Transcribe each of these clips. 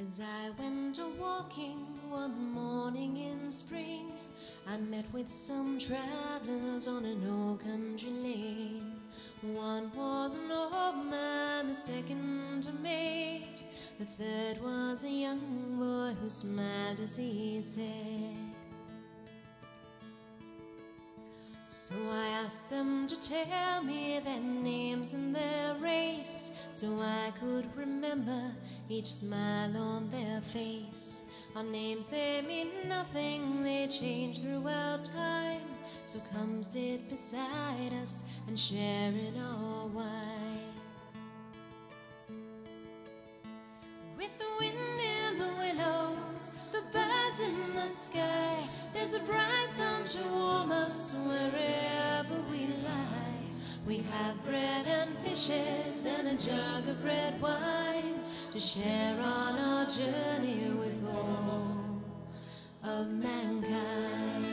As I went a-walking one morning in spring, I met with some travelers on an old country lane. One was an old man, the second a maid, the third was a young boy who smiled as he said. So I asked them to tell me their names and their race, so I could remember each smile on their face. Our names, they mean nothing, they change throughout time, so come sit beside us and share in our wine. With the wind in the willows, the birds in the sky, there's a bright sun to warm us wherever we lie. We have bread and fishes and a jug of red wine to share on our journey with all of mankind.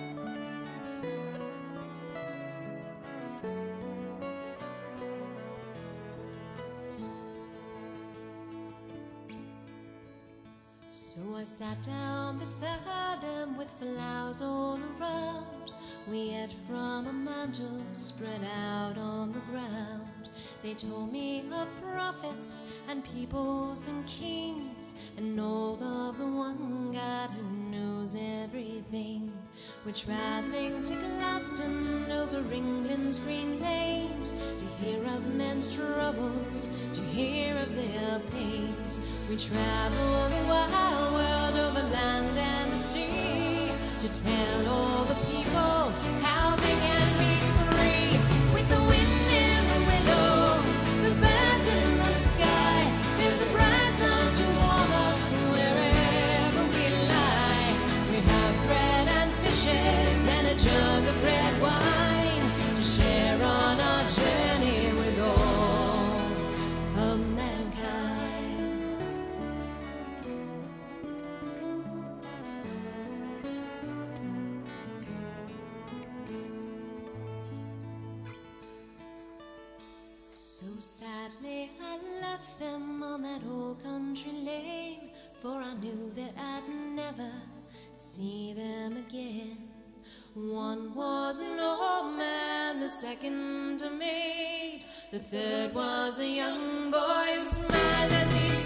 So I sat down beside them with flowers all around. We ate from a mantle spread out on the ground. They told me of prophets and peoples and kings, and all of the one God who knows everything. We're traveling to Glaston over England's green lanes, to hear of men's troubles, to hear of their pains. We travel the wide world over land and the sea, to tell all the people how they can be free. With the wind in the willows, the birds in the sky, there's a bright sun to warm us wherever we lie. We have bread and fishes and a jug of red wine to share on our journey with all of mankind. So sadly I left them on that old country lane, for I knew that I'd never see them again. One was an old man, the second a maid, the third was a young boy who smiled as he